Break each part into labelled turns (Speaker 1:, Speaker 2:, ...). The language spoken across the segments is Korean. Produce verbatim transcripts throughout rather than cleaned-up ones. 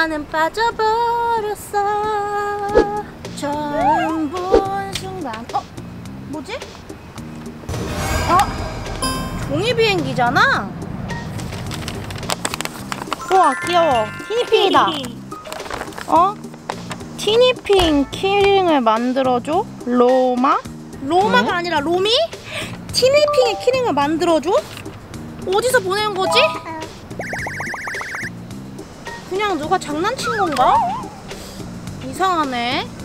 Speaker 1: 나는 빠져버렸어. 처음 본 순간. 어? 뭐지? 어? 종이 비행기잖아? 우와 귀여워. 티니핑이다. 어? 티니핑 키링을 만들어줘? 로마? 로마가 응? 아니라 로미? 티니핑의 키링을 만들어줘? 어디서 보내는 거지? 그냥 누가 장난친 건가? 이상하네.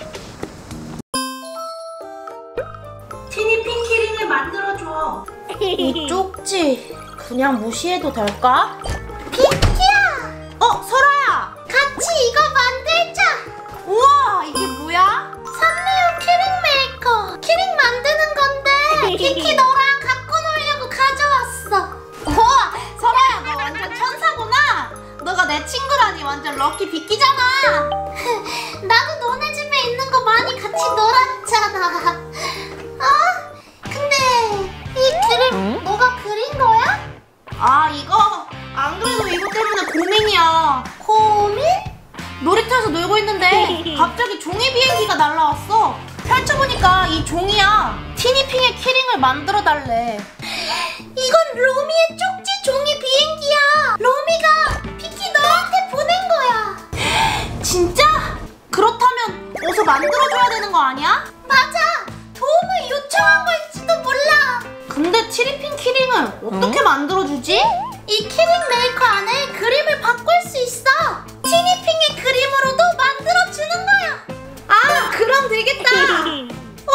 Speaker 1: 티니핑 키링을 만들어줘. 이 쪽지 그냥 무시해도 될까?
Speaker 2: 비키야!
Speaker 1: 어, 설아야!
Speaker 2: 같이 이거 만들자!
Speaker 1: 우와, 이게 뭐야?
Speaker 2: 산리오 키링 메이커! 키링 만드는 건데 비키 너랑 갖고 놀려고 가져왔어.
Speaker 1: 우와, 설아야 너 완전 천사구나. 너가 내 친구라니 완전 럭키 비키잖아.
Speaker 2: 나도 너네 집에 있는 거 많이 같이 놀았잖아. 어? 근데 이 그림 응? 너가 그린 거야?
Speaker 1: 아 이거 안 그래도 이거 때문에 고민이야.
Speaker 2: 고민?
Speaker 1: 놀이터에서 놀고 있는데 갑자기 종이 비행기가 날라왔어. 펼쳐보니까 이 종이야. 티니핑의 키링을 만들어달래.
Speaker 2: 이건 로미의 쪽지 종이 비행기야. 로미가 비키 너한테 보낸 거야.
Speaker 1: 진짜? 그렇다면 어서 만들어줘야 되는 거 아니야?
Speaker 2: 맞아. 도움을 요청한 걸지도 몰라.
Speaker 1: 근데 티니핑 키링을 어떻게 응? 만들어주지?
Speaker 2: 이 키링 메이커 안에 그림을 바꿀 수 있어. 티니핑의 그림으로도 만들어주는 거야.
Speaker 1: 아 그럼 되겠다.
Speaker 2: 어?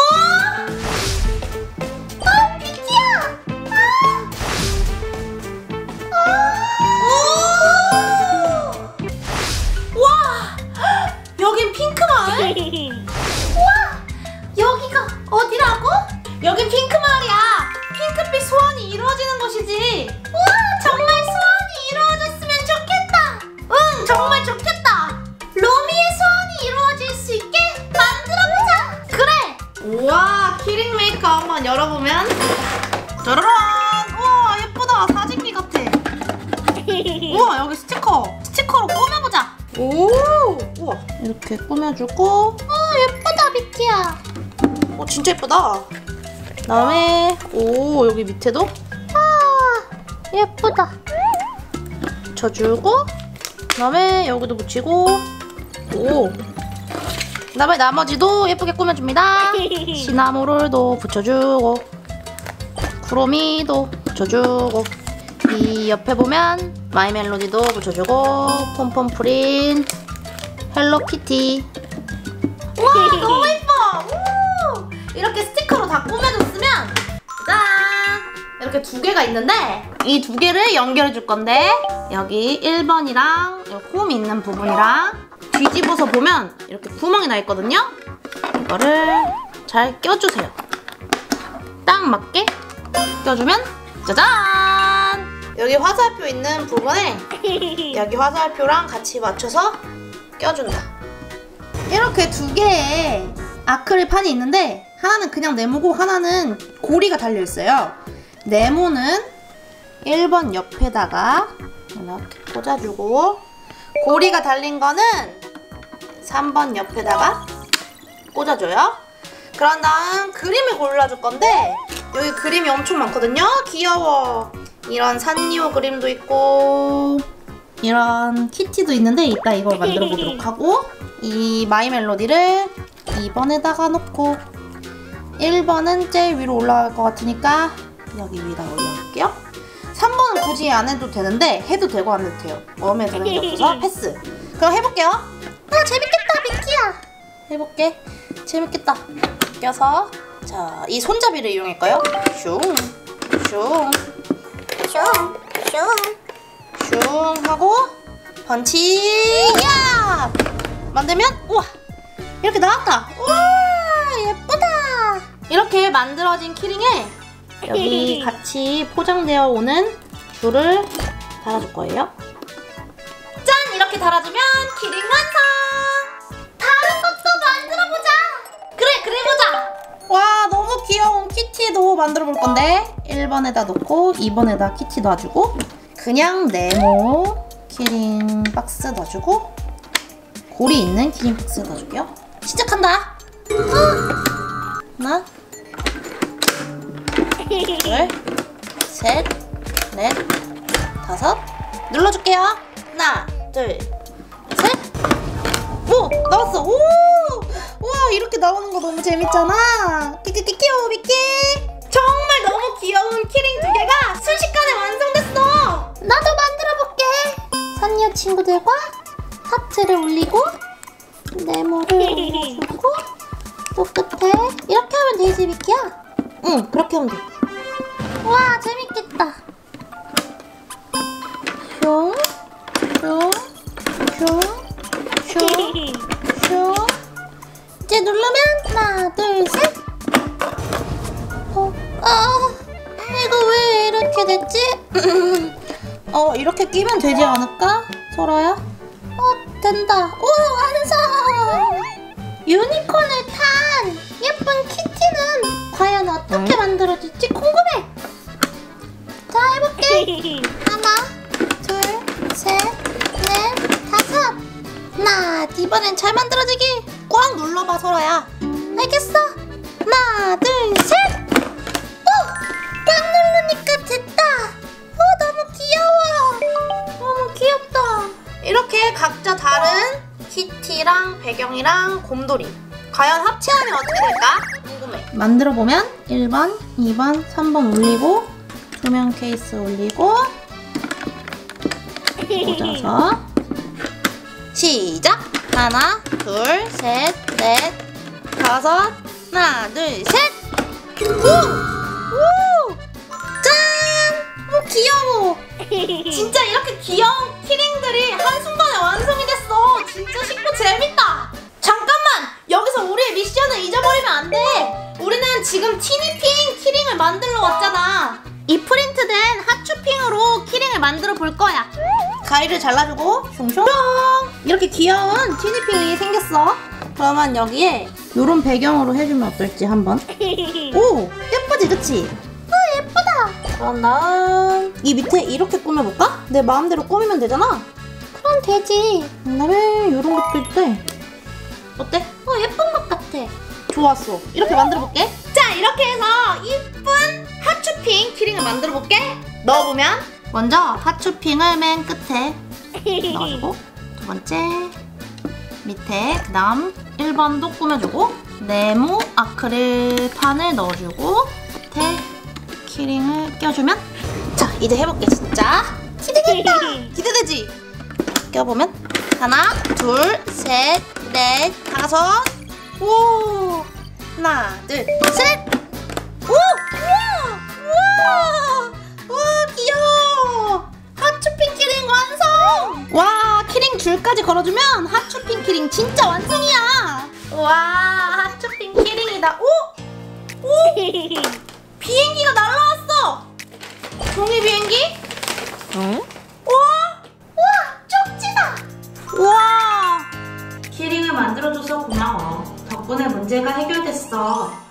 Speaker 2: 어 비키야. 아.
Speaker 1: 오! 와 여긴 핑크마을?
Speaker 2: 우와 여기가 어디라고?
Speaker 1: 여긴 핑크마을이야. 핑크빛 소원이 이루어지는 곳이지.
Speaker 2: 우와 정말 소원이 이루어졌으면 좋겠다.
Speaker 1: 응 정말 좋겠다.
Speaker 2: 로미의 소원이 이루어질 수 있게 만들어보자.
Speaker 1: 그래. 우와 키링 메이커 한번 열어보면 짜라란. 우와 예쁘다. 사진기 같아. 우와 여기 스티커. 스티커로 꾸며보자. 오 우와 이렇게 꾸며주고.
Speaker 2: 어 예쁘다 비키야.
Speaker 1: 어 진짜 예쁘다. 그다음에 오 여기 밑에도
Speaker 2: 아 예쁘다.
Speaker 1: 붙여주고 그다음에 여기도 붙이고 오 그다음에 나머지도 예쁘게 꾸며줍니다. 시나모롤도 붙여주고 쿠로미도 붙여주고 이 옆에 보면 마이 멜로디도 붙여주고 폼폼프린 헬로키티. 와 너무 예뻐. 오! 이렇게 스티커로 다 꾸며줬으면 짠! 이렇게 두 개가 있는데 이 두 개를 연결해 줄 건데 여기 일 번이랑 홈 있는 부분이랑 뒤집어서 보면 이렇게 구멍이 나 있거든요. 이거를 잘 껴주세요. 딱 맞게 껴주면 짜잔! 여기 화살표 있는 부분에 여기 화살표랑 같이 맞춰서 껴준다. 이렇게 두 개의 아크릴판이 있는데 하나는 그냥 네모고 하나는 고리가 달려있어요. 네모는 일 번 옆에다가 이렇게 꽂아주고 고리가 달린 거는 삼 번 옆에다가 꽂아줘요. 그런 다음 그림을 골라줄 건데 여기 그림이 엄청 많거든요. 귀여워. 이런 산리오 그림도 있고 이런 키티도 있는데 이따 이걸 만들어 보도록 하고 이 마이 멜로디를 이 번에다가 놓고 일 번은 제일 위로 올라갈 것 같으니까 여기 위에다 올려볼게요. 삼 번은 굳이 안 해도 되는데 해도 되고 안 해도 돼요. 마음에 드는 게 없어서 패스. 그럼 해볼게요.
Speaker 2: 아 재밌겠다 비키야.
Speaker 1: 해볼게. 재밌겠다. 껴서 자, 이 손잡이를 이용할까요? 슝, 슝,
Speaker 2: 슝, 슝,
Speaker 1: 슝 하고 펀치 야! 만들면 우와! 이렇게 나왔다. 우와! 예쁘다. 이렇게 만들어진 키링에 여기 같이 포장되어 오는 줄을 달아줄 거예요. 짠! 이렇게 달아주면 키링 완성!
Speaker 2: 다른 것도 만들어보자.
Speaker 1: 그래! 그래보자! 와 너무 귀여운 키티도 만들어 볼 건데 일 번에다 넣고 이 번에다 키티 놔주고 그냥 네모 키링 박스 놔주고 골이 있는 키링 박스 넣어줄게요. 시작한다. 하나, 둘, 셋, 넷, 다섯. 눌러줄게요. 하나, 둘, 셋. 오! 나왔어. 오! 와, 이렇게 나오는 거 너무 재밌잖아. 끼끼끼 귀여워, 미끼. 정말 너무 귀여운 키링 두 개가 순식간에 완성됐어.
Speaker 2: 나도 만들어볼게. 선녀 친구들과 하트를 올리고 네모를 올려주고 또 끝에 이렇게 하면 되지, 미끼야?
Speaker 1: 응, 그렇게 하면 돼.
Speaker 2: 와, 재밌겠다.
Speaker 1: 슝, 슝, 슝, 슝, 슝.
Speaker 2: 이제 누르면 하나, 둘, 셋. 어, 아, 이거 왜 이렇게 됐지?
Speaker 1: 어, 이렇게 끼면 되지 않을까? 소라야?
Speaker 2: 어, 된다. 오, 완성! 유니콘을 탄 예쁜 키티는 과연 어떻게 만들어질지 궁금해. 자, 해볼게. 하나, 둘, 셋, 넷, 다섯. 하나, 이번엔 잘 만들어지기.
Speaker 1: 꽉 눌러봐, 소라야.
Speaker 2: 알겠어. 하나, 둘, 셋. 오! 꽉 누르니까 됐다. 오, 너무 귀여워. 너무 귀엽다.
Speaker 1: 이렇게 각자 다른 키티랑 배경이랑 곰돌이 과연 합체하면 어떻게 될까? 궁금해. 만들어보면 일 번, 이 번, 삼 번 올리고 조명 케이스 올리고 꽂아서 시작! 하나, 둘, 셋, 넷, 다섯, 하나, 둘, 셋! 오! 오! 짠! 오, 귀여워! 진짜 이렇게 귀여운 키링들이 한순간에 완성이 됐어. 진짜 쉽고 재밌다. 잠깐만! 여기서 우리의 미션을 잊어버리면 안 돼. 우리는 지금 티니핑 키링을 만들러 왔잖아. 이 프린트된 핫쇼핑으로 키링을 만들어 볼 거야. 가위를 잘라주고 슝슝 이렇게 귀여운 티니핑이 생겼어. 그러면 여기에 이런 배경으로 해주면 어떨지 한번. 오! 예쁘지 그치?
Speaker 2: 어, 예쁘다.
Speaker 1: 그럼 다음 이 밑에 이렇게 꾸며볼까? 내 마음대로 꾸미면 되잖아.
Speaker 2: 그럼 되지.
Speaker 1: 그다음에 이런 것도 있대. 어때?
Speaker 2: 어, 예쁜 것 같아.
Speaker 1: 좋았어. 이렇게 만들어볼게. 자, 이렇게 해서 이쁜 핫쇼핑 키링을 만들어볼게. 넣어보면 먼저 핫쇼핑을 맨 끝에 넣어주고 두 번째 밑에 그 다음 일 번도 꾸며주고 네모 아크릴판을 넣어주고 밑에 키링을 껴주면 자, 이제 해볼게 진짜.
Speaker 2: 기대된다.
Speaker 1: 기대되지? 껴보면 하나, 둘, 셋, 넷, 다섯. 오! 하나, 둘, 셋! 오! 우와! 우와! 우와, 귀여워! 핫쇼핑 키링 완성! 와, 키링 줄까지 걸어주면 핫쇼핑 키링 진짜 완성이야! 와, 핫쇼핑 키링이다. 오! 오! 비행기가 날라왔어! 종이 비행기? 응? 우와!
Speaker 2: 우와, 쪽지다.
Speaker 1: 우와! 키링을 만들어줘서 고마워. 덕분에 문제가 해결됐어.